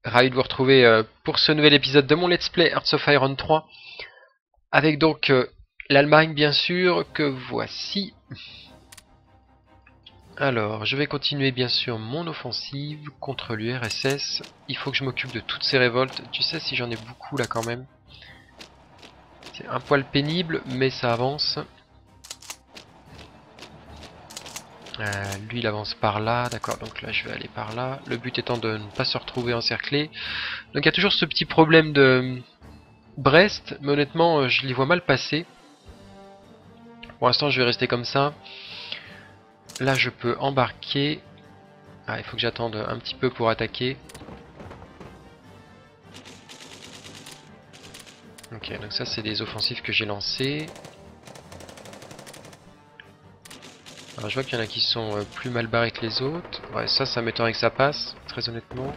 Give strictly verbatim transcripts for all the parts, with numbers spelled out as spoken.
Ravi de vous retrouver euh, pour ce nouvel épisode de mon Let's Play Hearts of Iron trois. Avec donc euh, l'Allemagne bien sûr, que voici. Alors, je vais continuer bien sûr mon offensive contre l'U R S S. Il faut que je m'occupe de toutes ces révoltes. Tu sais si j'en ai beaucoup là quand même. C'est un poil pénible, mais ça avance. Euh, lui il avance par là, d'accord, donc là je vais aller par là. Le but étant de ne pas se retrouver encerclé. Donc il y a toujours ce petit problème de Brest, mais honnêtement je les vois mal passer. Pour l'instant je vais rester comme ça. Là je peux embarquer. Ah, il faut que j'attende un petit peu pour attaquer. Ok, donc ça c'est des offensives que j'ai lancées. Alors je vois qu'il y en a qui sont plus mal barrés que les autres. Ouais, ça, ça m'étonnerait que ça passe, très honnêtement.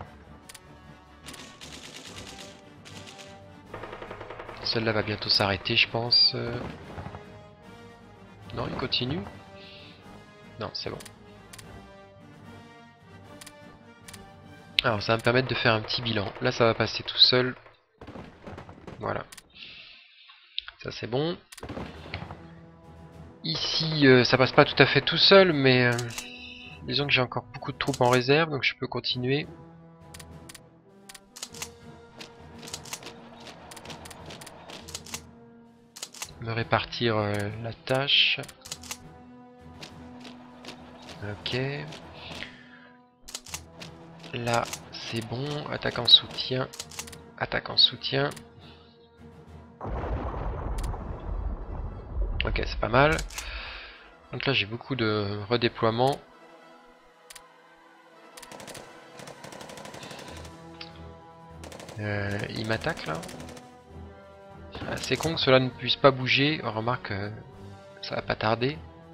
Celle-là va bientôt s'arrêter, je pense. Non, il continue. Non, c'est bon. Alors ça va me permettre de faire un petit bilan. Là ça va passer tout seul. Voilà. Ça c'est bon. Ici euh, ça passe pas tout à fait tout seul, mais euh, disons que j'ai encore beaucoup de troupes en réserve, donc je peux continuer. Me répartir euh, la tâche. Ok. Là c'est bon. Attaque en soutien. Attaque en soutien. Ok, c'est pas mal. Donc là j'ai beaucoup de redéploiement. Euh, il m'attaque là. Ah, c'est con que cela ne puisse pas bouger. On remarque euh, ça va pas tarder.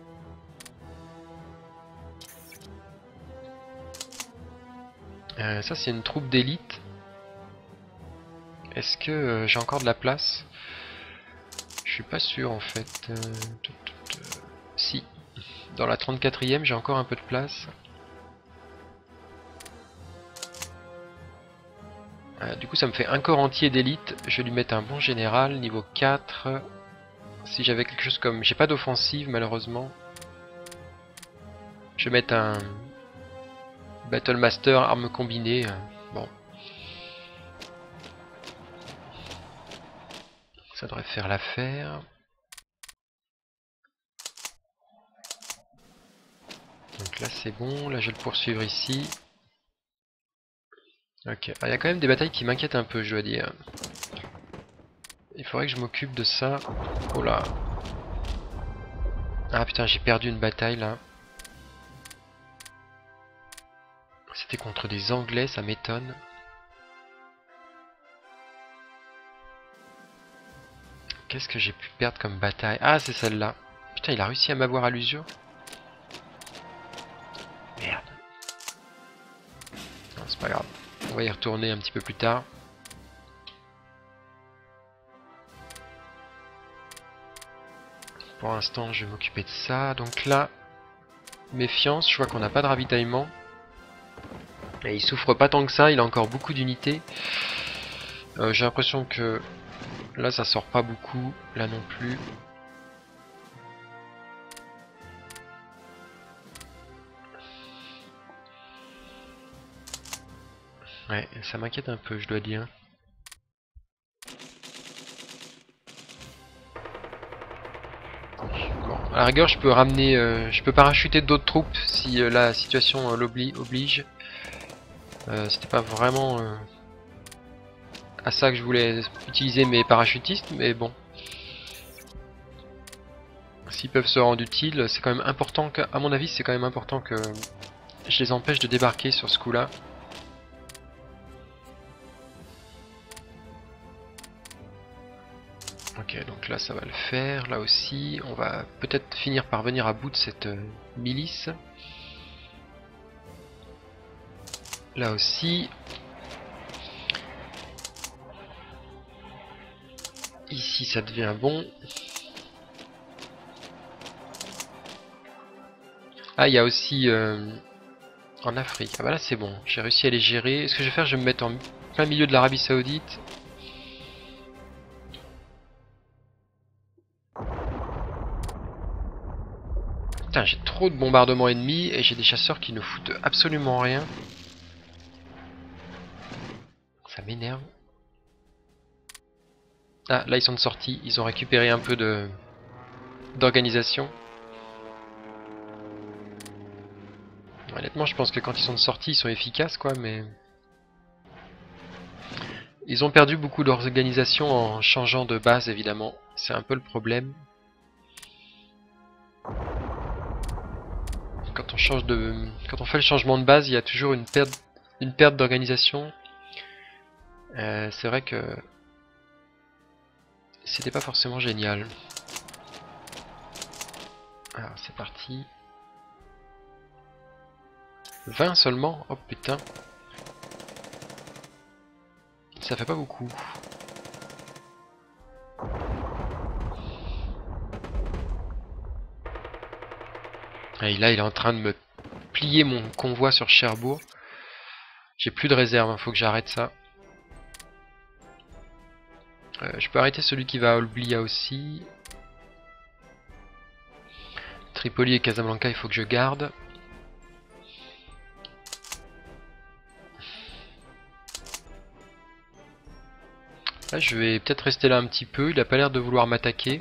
Euh, ça c'est une troupe d'élite. Est-ce que euh, j'ai encore de la place? Je suis pas sûr en fait. Euh, tout, tout, euh, si. Dans la trente-quatrième j'ai encore un peu de place. Euh, du coup ça me fait un corps entier d'élite. Je vais lui mettre un bon général, niveau quatre. Si j'avais quelque chose comme... J'ai pas d'offensive malheureusement. Je vais mettre un... Battle Master, arme combinée. Bon. Ça devrait faire l'affaire. Donc là c'est bon, là je vais le poursuivre ici. Ok, il y a quand même des batailles qui m'inquiètent un peu, je dois dire. Il faudrait que je m'occupe de ça. Oh là. Ah putain, j'ai perdu une bataille là. C'était contre des Anglais, ça m'étonne. Qu'est-ce que j'ai pu perdre comme bataille? Ah, c'est celle-là. Putain, il a réussi à m'avoir à l'usure. Merde. Non, c'est pas grave. On va y retourner un petit peu plus tard. Pour l'instant, je vais m'occuper de ça. Donc là, méfiance, je vois qu'on n'a pas de ravitaillement. Et il souffre pas tant que ça, il a encore beaucoup d'unités. Euh, j'ai l'impression que là, ça sort pas beaucoup. Là non plus. Ouais, ça m'inquiète un peu, je dois dire. Bon, à la rigueur, je peux ramener, euh, je peux parachuter d'autres troupes si euh, la situation euh, l'oblige. Euh, C'était pas vraiment euh, à ça que je voulais utiliser mes parachutistes, mais bon. S'ils peuvent se rendre utiles, c'est quand même important que, à mon avis, c'est quand même important que je les empêche de débarquer sur ce coup-là. Ok, donc là ça va le faire, là aussi, on va peut-être finir par venir à bout de cette euh, milice. Là aussi. Ici ça devient bon. Ah, il y a aussi euh, en Afrique. Ah bah là c'est bon, j'ai réussi à les gérer. Ce que je vais faire, je vais me mettre en plein milieu de l'Arabie Saoudite. Putain, j'ai trop de bombardements ennemis et j'ai des chasseurs qui ne foutent absolument rien. Ça m'énerve. Ah, là ils sont de sortie, ils ont récupéré un peu de d'organisation. Honnêtement, je pense que quand ils sont de sortie, ils sont efficaces, quoi, mais... Ils ont perdu beaucoup d'organisation en changeant de base, évidemment. C'est un peu le problème. Quand on change de... Quand on fait le changement de base, il y a toujours une perte, une perte d'organisation. Euh, c'est vrai que... C'était pas forcément génial. Alors, c'est parti. vingt seulement? Oh putain. Ça fait pas beaucoup. Et là, il est en train de me plier mon convoi sur Cherbourg. J'ai plus de réserve, il faut que j'arrête ça. Euh, je peux arrêter celui qui va à Olbia aussi. Tripoli et Casablanca, il faut que je garde. Là, je vais peut-être rester là un petit peu. Il a pas l'air de vouloir m'attaquer.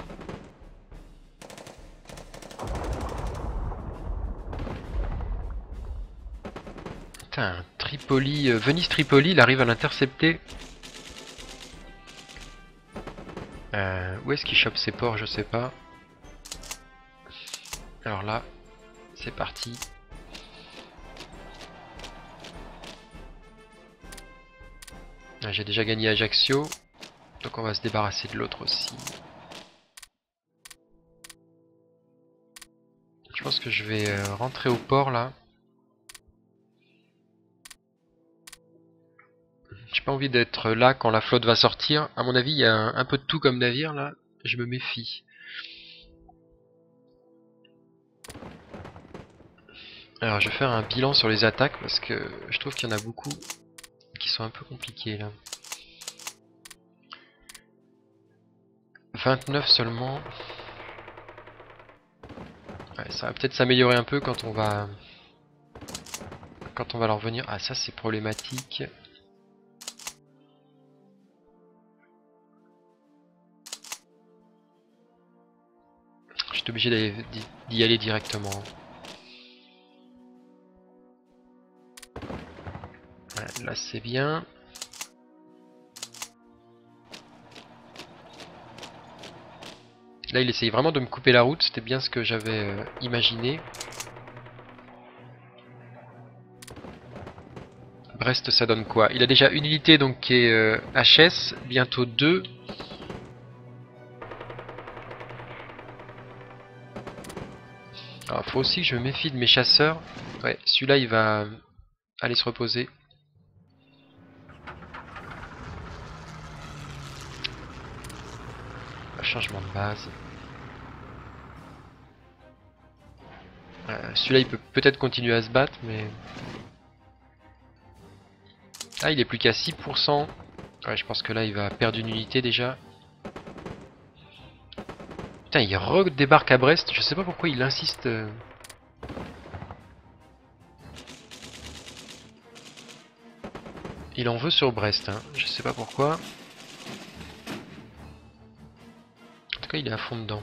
Putain, Tripoli, euh, Venise-Tripoli, il arrive à l'intercepter. Euh, où est-ce qu'il chope ses ports? Je sais pas. Alors là, c'est parti. Ah, j'ai déjà gagné Ajaccio. Donc on va se débarrasser de l'autre aussi. Je pense que je vais euh, rentrer au port là. J'ai pas envie d'être là quand la flotte va sortir. À mon avis, il y a un, un peu de tout comme navire là. Je me méfie. Alors je vais faire un bilan sur les attaques parce que je trouve qu'il y en a beaucoup qui sont un peu compliquées là. vingt-neuf seulement. Ouais, ça va peut-être s'améliorer un peu quand on va quand on va leur revenir. Ah ça c'est problématique. Je suis obligé d'y aller directement. Ouais, là c'est bien. Là il essaye vraiment de me couper la route, c'était bien ce que j'avais euh, imaginé. Brest ça donne quoi? Il a déjà une unité donc qui est euh, H S, bientôt deux. Alors faut aussi que je me méfie de mes chasseurs. Ouais, celui-là il va aller se reposer. Changement de base. Euh, celui-là il peut peut-être continuer à se battre mais... Ah il est plus qu'à six pour cent. Ouais je pense que là il va perdre une unité déjà. Putain il redébarque à Brest, je sais pas pourquoi il insiste. Il en veut sur Brest, hein. Je sais pas pourquoi. En tout cas il est à fond dedans.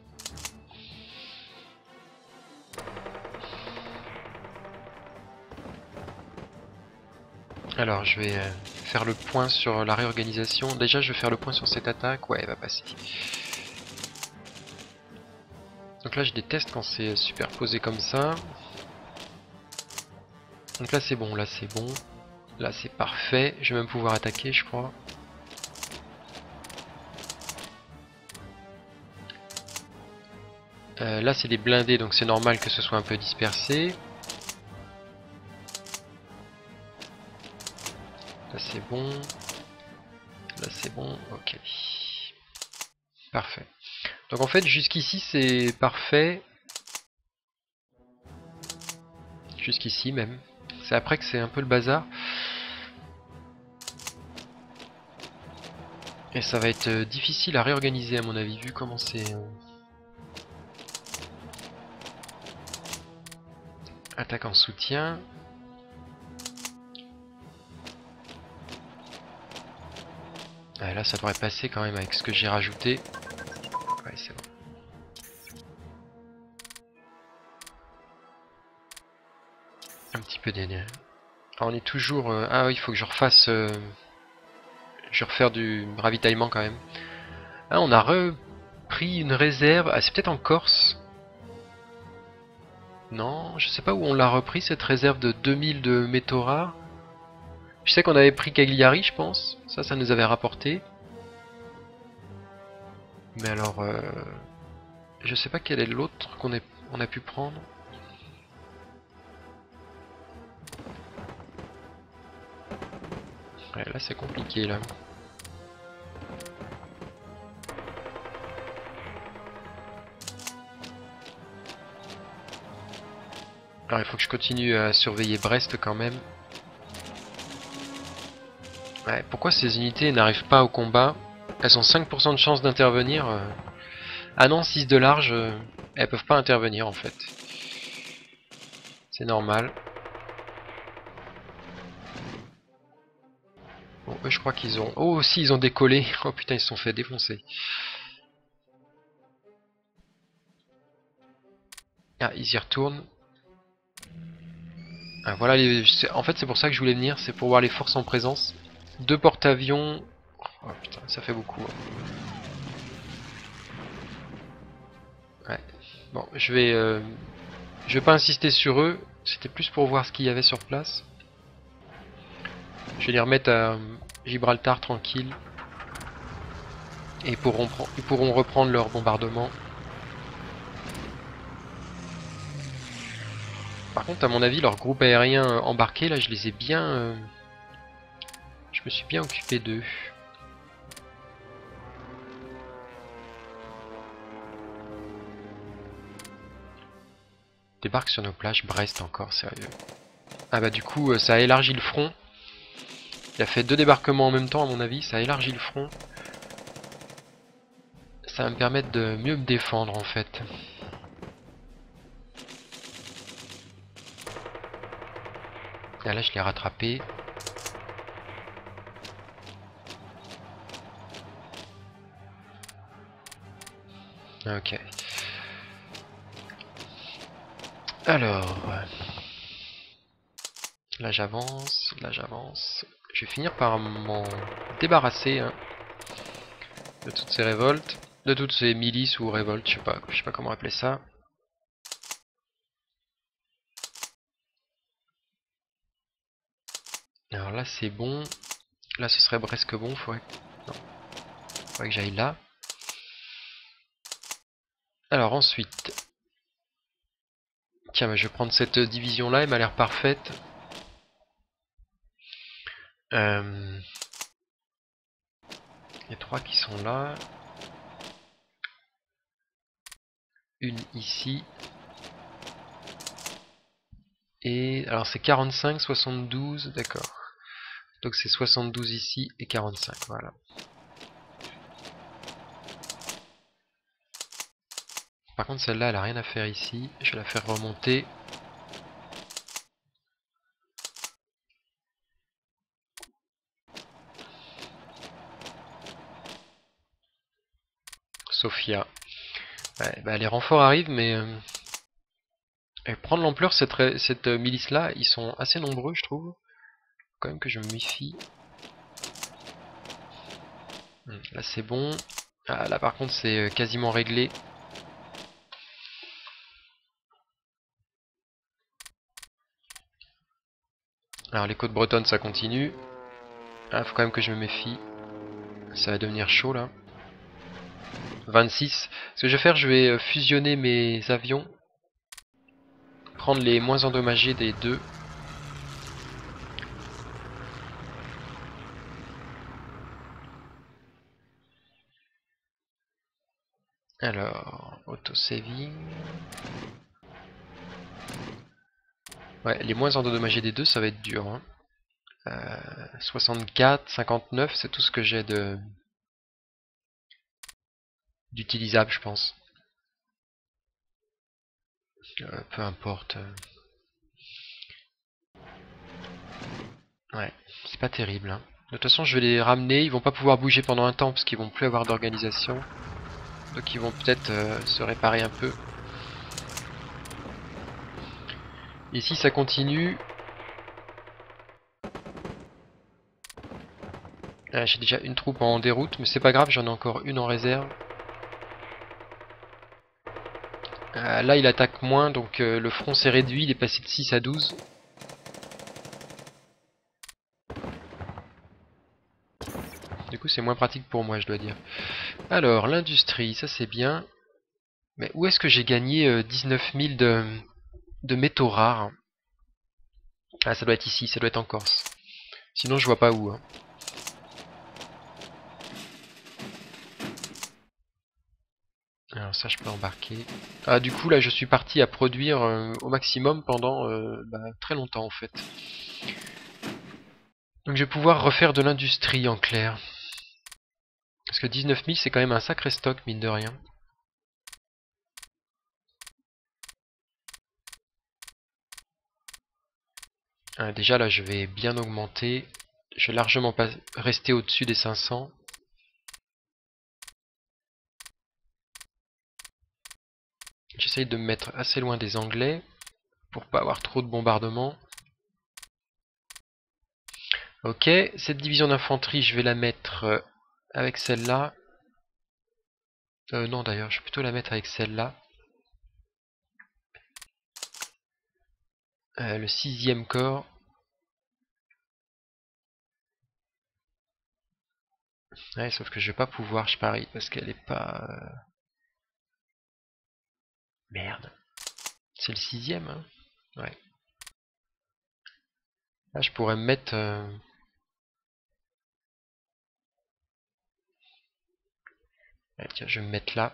Alors je vais euh, faire le point sur la réorganisation. Déjà je vais faire le point sur cette attaque. Ouais elle va passer. Donc là je déteste quand c'est superposé comme ça. Donc là c'est bon, là c'est bon. Là c'est parfait. Je vais même pouvoir attaquer je crois. Euh, là c'est des blindés donc c'est normal que ce soit un peu dispersé. Là c'est bon. Là c'est bon. Ok. Parfait. Donc en fait jusqu'ici c'est parfait. Jusqu'ici même. C'est après que c'est un peu le bazar. Et ça va être difficile à réorganiser à mon avis, vu comment c'est... Euh... Attaque en soutien. Ah, là ça devrait passer quand même avec ce que j'ai rajouté. Ouais, c'est bon. Un petit peu d'énergie. On est toujours... Euh... Ah oui, il faut que je refasse... Euh... Je vais refaire du ravitaillement quand même. Ah, on a repris une réserve. Ah, c'est peut-être en Corse. Non, je sais pas où on l'a repris cette réserve de deux mille de métaux rares. Je sais qu'on avait pris Cagliari, je pense. Ça, ça nous avait rapporté. Mais alors... Euh... Je sais pas quel est l'autre qu'on est... on a pu prendre. Ouais, là c'est compliqué là. Alors il faut que je continue à surveiller Brest quand même. Ouais, pourquoi ces unités n'arrivent pas au combat? Elles ont cinq pour cent de chance d'intervenir. Ah non, six de large, elles peuvent pas intervenir en fait. C'est normal. Bon, eux je crois qu'ils ont... Oh si, ils ont décollé. Oh putain, ils se sont fait défoncer. Ah, ils y retournent. Ah, voilà, les... en fait c'est pour ça que je voulais venir, c'est pour voir les forces en présence. Deux porte-avions. Oh putain, ça fait beaucoup. Ouais. Bon, je vais... Euh... Je vais pas insister sur eux, c'était plus pour voir ce qu'il y avait sur place. Je vais les remettre à Gibraltar tranquille. Et ils pourront, ils pourront reprendre leur bombardement. Par contre, à mon avis, leur groupe aérien embarqué, là, je les ai bien... Euh... Je me suis bien occupé d'eux. Débarque sur nos plages, Brest encore, sérieux. Ah bah du coup, ça a élargi le front. Il a fait deux débarquements en même temps, à mon avis, ça a élargi le front. Ça va me permettre de mieux me défendre, en fait. Ah là, je l'ai rattrapé. Ok. Alors... Là j'avance, là j'avance. Je vais finir par m'en débarrasser hein, de toutes ces révoltes. De toutes ces milices ou révoltes, je sais pas, je sais pas comment appeler ça. Alors là c'est bon. Là ce serait presque bon, faudrait... Non. Faudrait que j'aille là. Alors ensuite... Tiens, bah, je vais prendre cette division là, elle m'a l'air parfaite. Euh... Il y a trois qui sont là. Une ici. Et alors c'est quarante-cinq, soixante-douze, d'accord. Donc c'est soixante-douze ici et quarante-cinq, voilà. Par contre celle-là elle a rien à faire ici, je vais la faire remonter. Sofia. Ouais, bah les renforts arrivent mais... Euh, prendre l'ampleur cette, cette euh, milice là, ils sont assez nombreux je trouve. Faut quand même que je me méfie. Là c'est bon. Ah, là par contre c'est quasiment réglé. Alors les côtes bretonnes ça continue. Ah, faut quand même que je me méfie. Ça va devenir chaud là. vingt-six. Ce que je vais faire, je vais fusionner mes avions. Prendre les moins endommagés des deux. Alors, auto-saving. Ouais, les moins endommagés des deux, ça va être dur. Hein. Euh, soixante-quatre, cinquante-neuf, c'est tout ce que j'ai de d'utilisable, je pense. Euh, peu importe. Ouais, c'est pas terrible. Hein. De toute façon, je vais les ramener. Ils vont pas pouvoir bouger pendant un temps parce qu'ils vont plus avoir d'organisation. Donc ils vont peut-être euh, se réparer un peu. Ici, ça continue. Ah, j'ai déjà une troupe en déroute, mais c'est pas grave, j'en ai encore une en réserve. Euh, là, il attaque moins, donc euh, le front s'est réduit. Il est passé de six à douze. Du coup, c'est moins pratique pour moi, je dois dire. Alors, l'industrie, ça c'est bien. Mais où est-ce que j'ai gagné euh, dix-neuf mille de, de métaux rares? Ah, ça doit être ici, ça doit être en Corse. Sinon, je vois pas où. Hein. Alors ça, je peux embarquer. Ah, du coup, là, je suis parti à produire euh, au maximum pendant euh, bah, très longtemps, en fait. Donc, je vais pouvoir refaire de l'industrie, en clair. Parce que dix-neuf mille, c'est quand même un sacré stock, mine de rien. Ah, déjà, là, je vais bien augmenter. Je vais largement pas rester au-dessus des cinq cents. J'essaye de me mettre assez loin des Anglais pour pas avoir trop de bombardements. Ok, cette division d'infanterie, je vais la mettre euh, avec celle-là. Euh, non, d'ailleurs, je vais plutôt la mettre avec celle-là. Euh, le sixième corps. Ouais, sauf que je vais pas pouvoir, je parie, parce qu'elle est pas... euh, Merde. C'est le sixième, hein. Ouais. Là, je pourrais me mettre... euh, ouais, tiens, je vais me mettre là.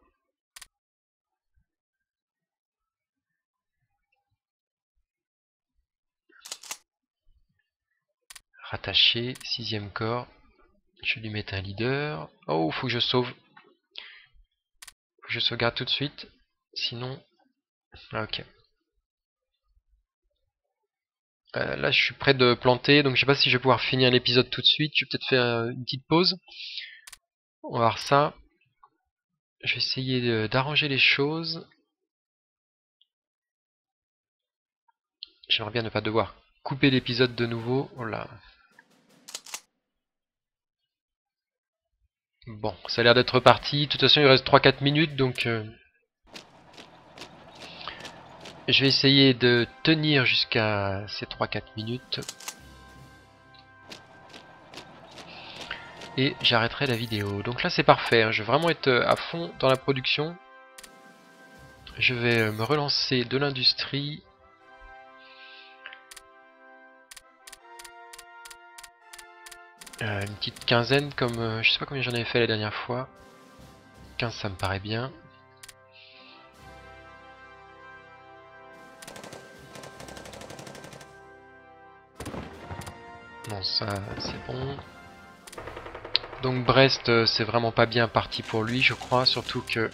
Rattaché, sixième corps. Je vais lui mettre un leader. Oh, faut que je sauve. Faut que je sauvegarde tout de suite. Sinon... Ah, ok. Euh, là, je suis prêt de planter, donc je sais pas si je vais pouvoir finir l'épisode tout de suite. Je vais peut-être faire euh, une petite pause. On va voir ça. Je vais essayer d'arranger les choses. J'aimerais bien ne pas devoir couper l'épisode de nouveau. Oh là. Bon, ça a l'air d'être reparti. De toute façon, il reste trois quatre minutes, donc... Euh, je vais essayer de tenir jusqu'à ces trois quatre minutes. Et j'arrêterai la vidéo. Donc là, c'est parfait. Hein. Je vais vraiment être à fond dans la production. Je vais me relancer de l'industrie. Euh, une petite quinzaine, comme... Euh, je sais pas combien j'en avais fait la dernière fois. quinze, ça me paraît bien. Non, ça, c'est bon. Donc Brest, c'est vraiment pas bien parti pour lui, je crois. Surtout que...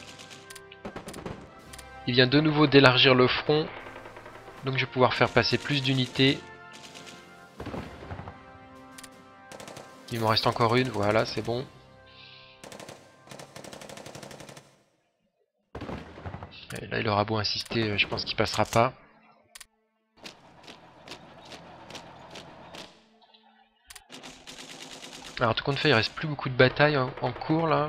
il vient de nouveau d'élargir le front. Donc je vais pouvoir faire passer plus d'unités. Il m'en reste encore une, voilà, c'est bon. Et là, il aura beau insister, je pense qu'il passera pas. Alors tout compte fait, il reste plus beaucoup de batailles en, en cours là.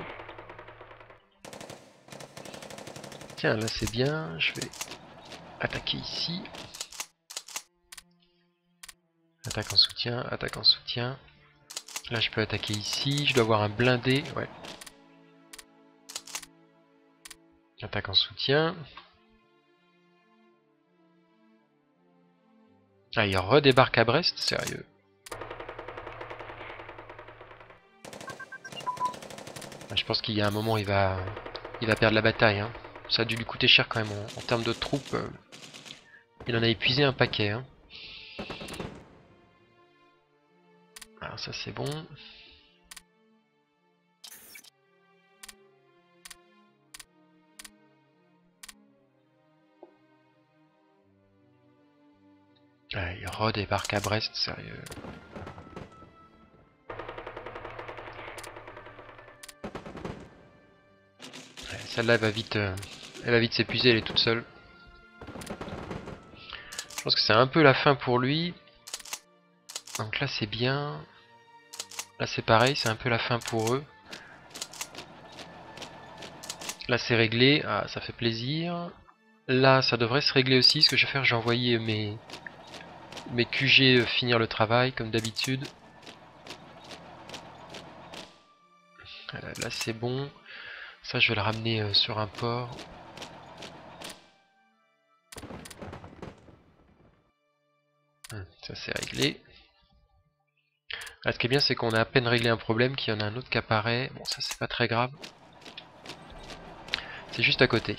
Tiens, là c'est bien, je vais attaquer ici. Attaque en soutien, attaque en soutien. Là je peux attaquer ici, je dois avoir un blindé, ouais. Attaque en soutien. Ah, il redébarque à Brest, sérieux. Ah, je pense qu'il y a un moment il va il va perdre la bataille. Hein. Ça a dû lui coûter cher quand même en, en termes de troupes. Euh, Il en a épuisé un paquet. Hein. Alors ça c'est bon. Ah, il redébarque à Brest, sérieux. Ouais, celle-là elle va vite, euh, elle va vite s'épuiser, elle est toute seule. Je pense que c'est un peu la fin pour lui. Donc là c'est bien. Là c'est pareil, c'est un peu la fin pour eux. Là c'est réglé, ah ça fait plaisir. Là ça devrait se régler aussi, ce que je vais faire, j'ai envoyé mes, mes Q G finir le travail comme d'habitude. Là c'est bon, ça je vais le ramener sur un port. Ça c'est réglé. Là, ce qui est bien c'est qu'on a à peine réglé un problème, qu'il y en a un autre qui apparaît. Bon ça c'est pas très grave. C'est juste à côté.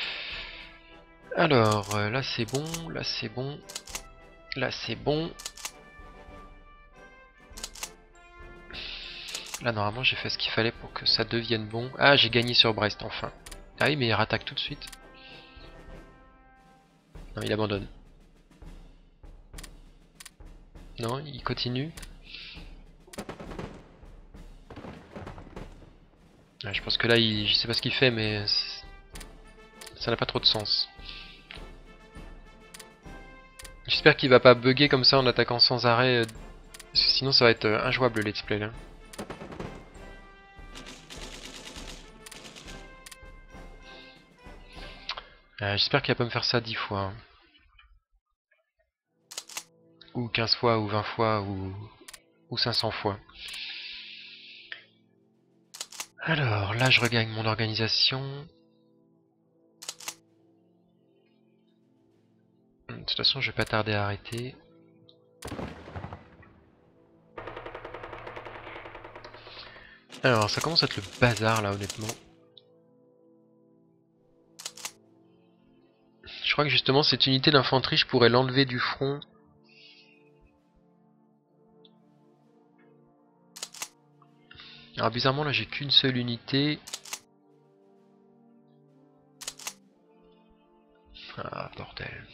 Alors, euh, là c'est bon, là c'est bon, là c'est bon. Là normalement j'ai fait ce qu'il fallait pour que ça devienne bon. Ah j'ai gagné sur Brest enfin. Ah oui mais il rattaque tout de suite. Non il abandonne. Non il continue. Ah, je pense que là il... je sais pas ce qu'il fait mais ça n'a pas trop de sens. J'espère qu'il va pas bugger comme ça en attaquant sans arrêt. Parce que sinon ça va être injouable le let's play là. Euh, J'espère qu'il va pas me faire ça dix fois. Hein. Ou quinze fois, ou vingt fois, ou, ou cinq cents fois. Alors, là je regagne mon organisation. De toute façon je vais pas tarder à arrêter. Alors ça commence à être le bazar là honnêtement. Je crois que justement cette unité d'infanterie je pourrais l'enlever du front. Alors bizarrement là j'ai qu'une seule unité. Ah bordel.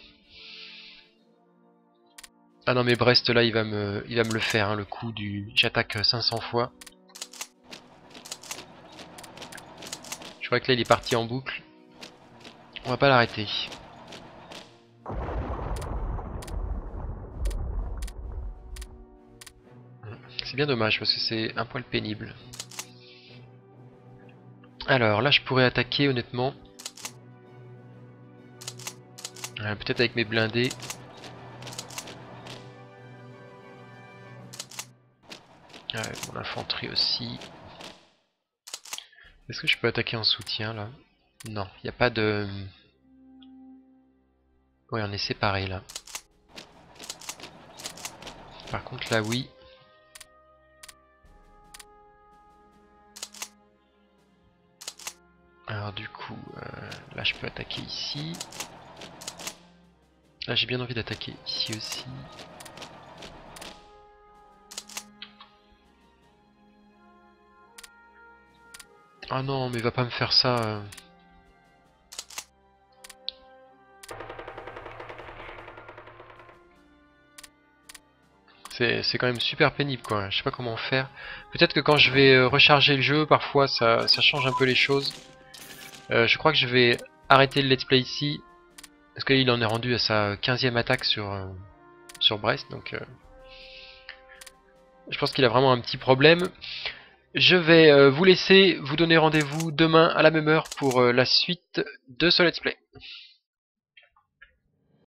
Ah non mais Brest là il va me, il va me le faire hein, le coup du j'attaque cinq cents fois. Je crois que là il est parti en boucle. On va pas l'arrêter. C'est bien dommage parce que c'est un poil pénible. Alors là je pourrais attaquer honnêtement. Euh, Peut-être avec mes blindés. Ah, avec mon infanterie aussi. Est-ce que je peux attaquer en soutien là? Non, il n'y a pas de... Ouais, on est séparés là. Par contre là oui. Alors du coup, euh, là je peux attaquer ici. Là j'ai bien envie d'attaquer ici aussi. Ah non, mais il va pas me faire ça. euh. C'est quand même super pénible quoi, je sais pas comment faire. Peut-être que quand je vais euh, recharger le jeu, parfois ça, ça change un peu les choses. Euh, je crois que je vais arrêter le let's play ici. Parce qu'il en est rendu à sa quinzième attaque sur, euh, sur Brest. Donc euh, je pense qu'il a vraiment un petit problème. Je vais euh, vous laisser, vous donner rendez-vous demain à la même heure pour euh, la suite de ce let's play.